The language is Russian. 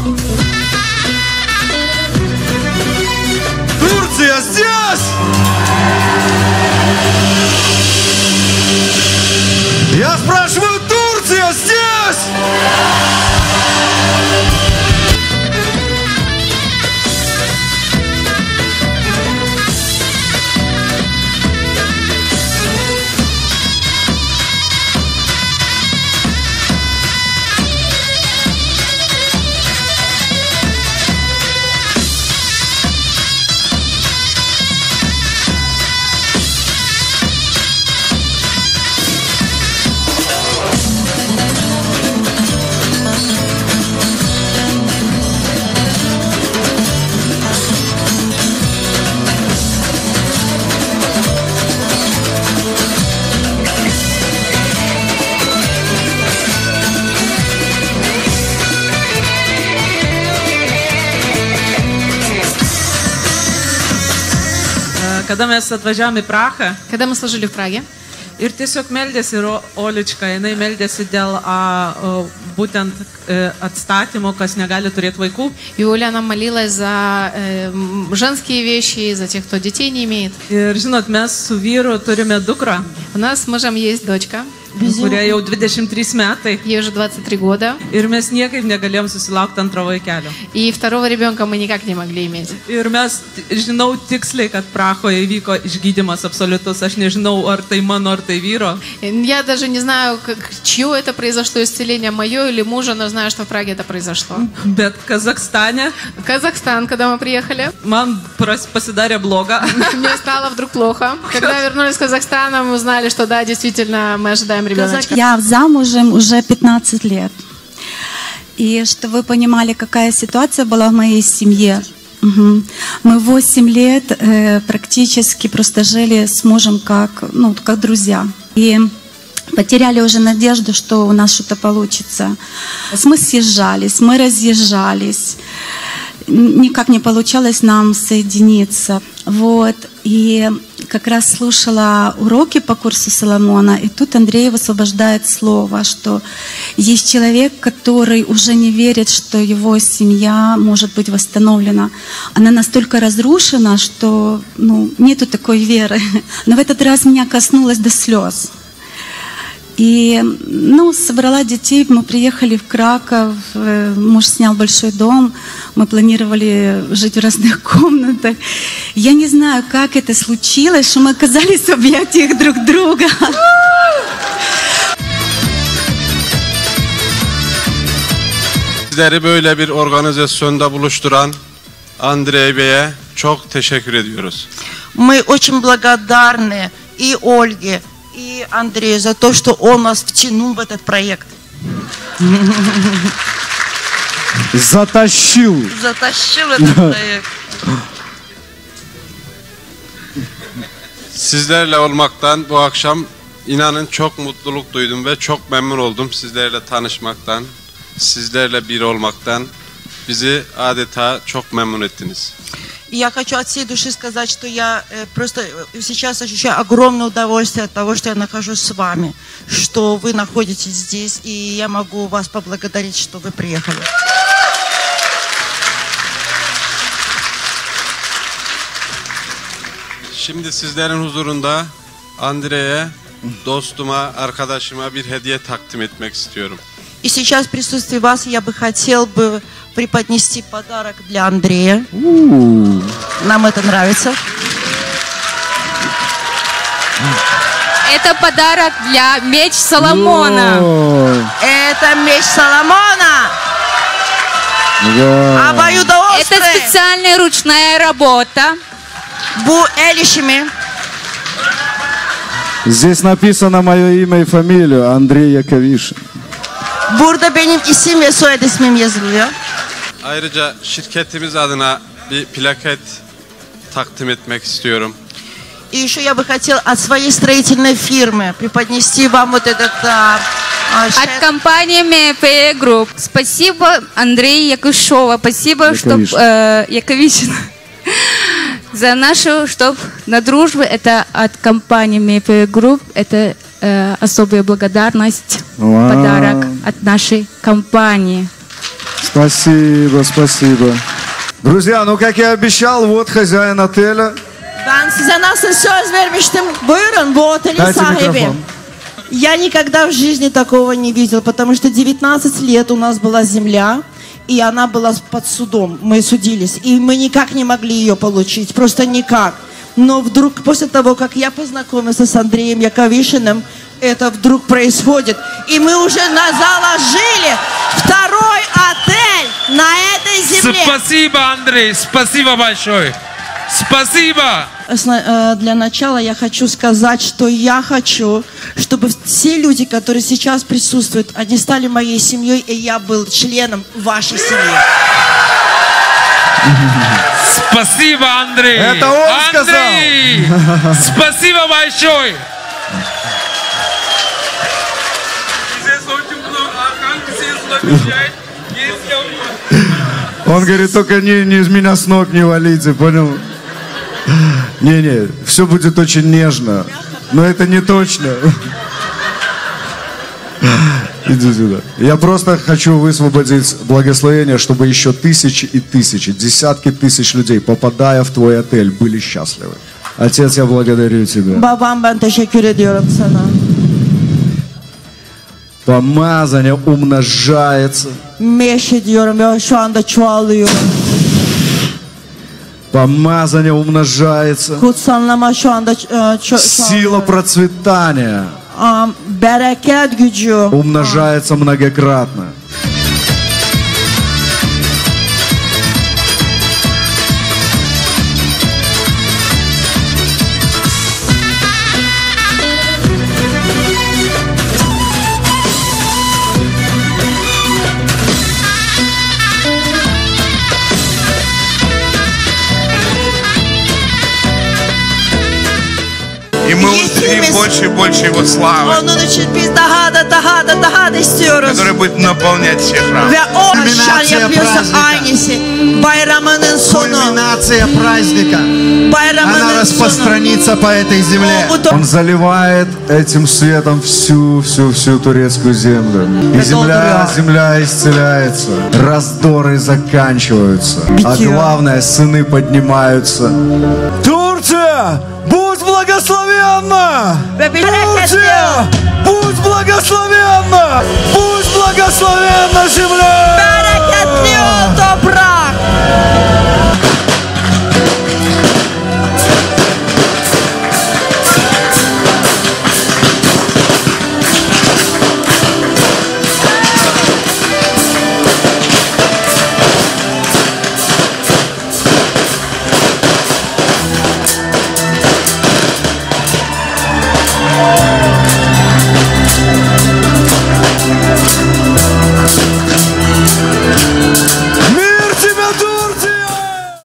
Турция здесь! Я спрашиваю, Турция здесь! Когда мы atvažiavom į Prahą, Когда мы служили в Праге, ir tiesiog meldėsi Olička, jinai meldėsi dėl būtent atstatymo, kas negali turėti vaikų. и Оля нам молилась за женские вещи, за тех, кто детей не имеет. Ir žinot, mes su vyru turime dukrą, У нас с мужем есть дочка, kuriai jau 23 metai. ей уже 23 года, Ir mes niekaip negalėjom susilaukti antro vaikelio. и второго ребенка мы никак не могли иметь. Ir mes žinau tiksliai, kad Prahoje įvyko išgydymas absoliutus. Aš nežinau, ar tai mano, ar tai vyro. Я даже не знаю, чье это произошло исцеление, мое или мужа, но знаю, что в Праге это произошло. Bet Kazakstane Казахстан, когда мы приехали, man pasidarė bloga. мне стало вдруг плохо. Когда вернулись в Казахстан, мы узнали, что да, действительно, мы ожидаем ребеночка. Я замужем уже 15 лет. И чтобы вы понимали, какая ситуация была в моей семье. Мы 8 лет практически просто жили с мужем как друзья. И потеряли уже надежду, что у нас что-то получится. Мы съезжались, мы разъезжались. Никак не получалось нам соединиться. Вот. И как раз слушала уроки по курсу Соломона, и тут Андрей высвобождает слово, что есть человек, который уже не верит, что его семья может быть восстановлена. Она настолько разрушена, что нету такой веры. Но в этот раз меня коснулось до слез. И, собрала детей, мы приехали в Краков, муж снял большой дом, мы планировали жить в разных комнатах. Я не знаю, как это случилось, что мы оказались в объятиях друг друга. Sizleri böyle bir organizasyonda buluşturan Andrei Bey'e çok teşekkür ediyoruz. Мы очень благодарны и Ольге, и Андрею за то, что он нас втянул в этот проект. Затащил. Затащил этот проект. Sizlerle olmaktan bu akşam inanın çok mutluluk duydum ve çok memnun oldum sizlerle tanışmaktan, sizlerle bir olmaktan. Bizi adeta çok memnun ettiniz. Я хочу от всей души сказать, что я просто сейчас ощущаю огромное удовольствие от того, что я нахожусь с вами, что вы находитесь здесь, и я могу вас поблагодарить, что вы приехали. Şimdi sizlerin huzurunda Andrei'ye, dostuma, arkadaşıma bir hediye takdim etmek istiyorum. И сейчас в присутствии вас я бы хотел бы преподнести подарок для Андрея. Нам это нравится. Это подарок для меч Соломона. Это меч Соломона. Обоюдоострый. Это специальная ручная работа. Bu el işimi. Здесь написано мое имя и фамилия Андрей Яковишин. Burada benim isim ve soyad ismim yazılıyor. Ayrıca şirketimiz adına bir plaket takdim etmek istiyorum. И еще я бы хотел от своей строительной фирмы преподнести вам вот этот... От компании МП Групп. Спасибо, Андрей Якушова. Спасибо, Яковишин. За нашу, чтоб на дружбу, это от компании МП Групп, это особая благодарность, подарок от нашей компании. Спасибо, спасибо. Друзья, ну как я обещал, вот хозяин отеля. Ben size nasıl söz vermiştim? Buyurun, bu otelin Дайте sahibi. микрофон. Я никогда в жизни такого не видел, потому что 19 лет у нас была земля, и она была под судом. Мы судились, и мы никак не могли ее получить, просто никак. Но вдруг, после того, как я познакомился с Андреем Яковишиным, это вдруг происходит. И мы уже заложили второй отель на этой земле. Спасибо, Андрей, спасибо большое. Спасибо. Для начала я хочу сказать, что я хочу, чтобы все люди, которые сейчас присутствуют, они стали моей семьей, и я был членом вашей семьи. Спасибо, Андрей. Это он Андрей, спасибо большое. Он говорит, только не меня с ног не валите, понял? Не, все будет очень нежно, но это не точно. Иди сюда. Я просто хочу высвободить благословение, чтобы еще тысячи и тысячи, десятки тысяч людей, попадая в твой отель, были счастливы. Отец, я благодарю тебя. Babam, ben teşekkür ediyorum sana. Помазание умножается. Meşe diyorum ya, şu anda çoğalıyor. Помазание умножается. Kutsanlama şu anda Сила процветания bereket gücü умножается многократно. И мы узрим больше и больше Его славы, Onun için biz daha da istiyoruz. который будет наполнять все храмы. Ve o aşağı yapıyorsa aynısı. Bayramının sonu. Кульминация праздника. Она Bayramının sonu. распространится по этой земле. Он заливает этим светом всю турецкую землю. И земля исцеляется. Раздоры заканчиваются. А главное, сыны поднимаются. Турция, будь благословенна! Турция, будь благословенна! Будь благословенна земля!